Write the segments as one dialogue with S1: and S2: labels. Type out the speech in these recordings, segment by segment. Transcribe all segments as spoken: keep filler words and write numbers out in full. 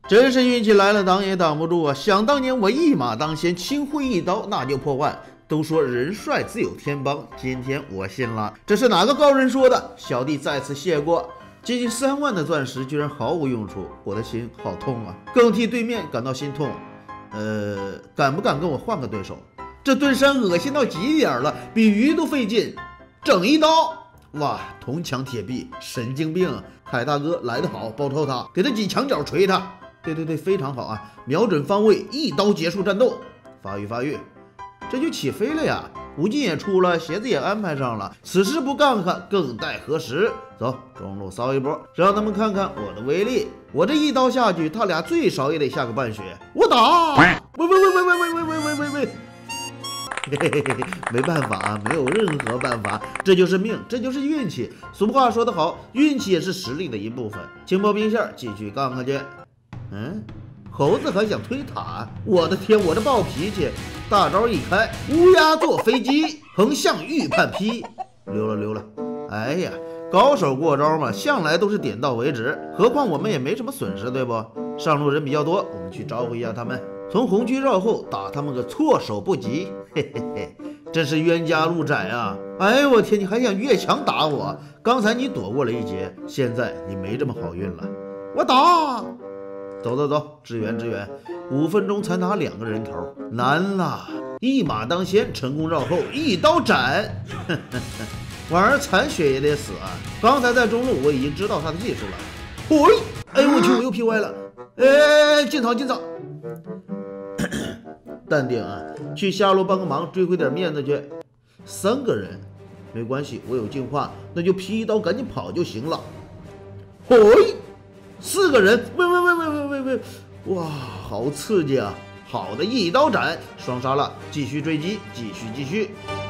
S1: 真是运气来了挡也挡不住啊！想当年我一马当先，轻挥一刀那就破万。都说人帅自有天帮，今天我信了。这是哪个高人说的？小弟再次谢过。接近三万的钻石居然毫无用处，我的心好痛啊！更替对面感到心痛。呃，敢不敢跟我换个对手？这盾山恶心到极点了，比鱼都费劲。整一刀！哇，铜墙铁壁，神经病！凯大哥来得好，包抄他，给他几墙角锤他。对对对，非常好啊！瞄准方位，一刀结束战斗。发育发育，这就起飞了呀！武技也出了，鞋子也安排上了，此时不干看，更待何时？走，中路骚一波，让他们看看我的威力。我这一刀下去，他俩最少也得下个半血。我打！喂喂喂喂喂喂喂喂喂喂喂！嘿嘿嘿嘿，没办法啊，没有任何办法，这就是命，这就是运气。俗话说得好，运气也是实力的一部分。清波兵线继续杠下去。嗯，猴子还想推塔？我的天，我这暴脾气！大招一开，乌鸦坐飞机，横向预判劈，溜了溜了。哎呀，高手过招嘛，向来都是点到为止，何况我们也没什么损失，对不？上路人比较多，我们去招呼一下他们。从红区绕后打他们个措手不及，嘿嘿嘿，真是冤家路窄啊！哎呦我天，你还想越墙打我？刚才你躲过了一劫，现在你没这么好运了。我打，走走走，支援支援，五分钟才拿两个人头，难啦！一马当先，成功绕后，一刀斩，哼哼哼，玩儿残血也得死啊！刚才在中路我已经知道他的技术了。嘿，哎呦我去，我又 P 歪了，哎，进草进草。淡定啊，去下路帮个忙，追回点面子去。三个人，没关系，我有净化，那就劈一刀赶紧跑就行了。嘿，四个人，喂喂喂喂喂喂喂，哇，好刺激啊！好的，一刀斩，双杀了，继续追击，继续继续。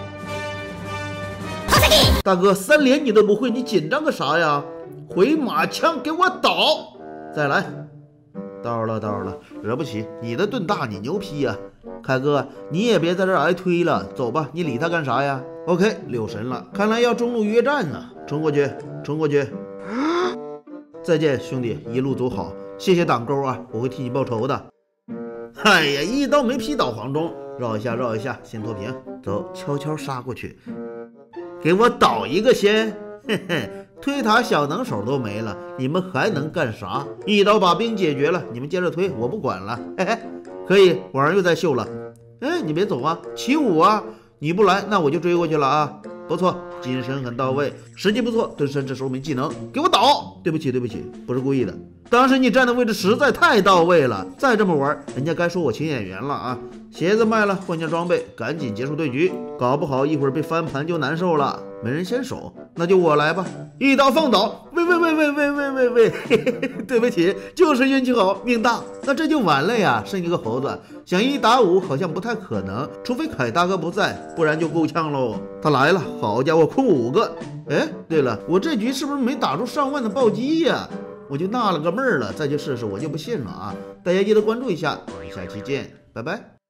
S1: 大哥，三连你都不会，你紧张个啥呀？回马枪给我倒，再来。到了到了，惹不起，你的盾大，你牛批呀、啊！凯哥，你也别在这儿挨推了，走吧，你理他干啥呀 ？OK， 六神了，看来要中路约战呢，冲过去，冲过去！再见，兄弟，一路走好，谢谢挡钩啊，我会替你报仇的。哎呀，一刀没劈倒黄忠，绕一下，绕一下，先脱平，走，悄悄杀过去，给我倒一个先，嘿嘿。推塔小能手都没了，你们还能干啥？一刀把兵解决了，你们接着推，我不管了。嘿嘿，可以，网上又在秀了。哎，你别走啊，起舞啊！你不来，那我就追过去了啊。不错，精神很到位，时机不错。盾身这手没技能，给我倒！对不起，对不起，不是故意的。当时你站的位置实在太到位了，再这么玩，人家该说我请演员了啊！鞋子卖了，换件装备，赶紧结束对局，搞不好一会儿被翻盘就难受了。没人先手，那就我来吧，一刀放倒！喂喂喂喂喂喂喂喂，嘿嘿嘿，对不起，就是运气好，命大。那这就完了呀，剩一个猴子，想一打五好像不太可能，除非凯大哥不在，不然就够呛喽。他来了，好家伙，空五个！哎，对了，我这局是不是没打出上万的暴击呀？我就纳了个闷儿了，再去试试，我就不信了啊！大家记得关注一下，我们下期见，拜拜。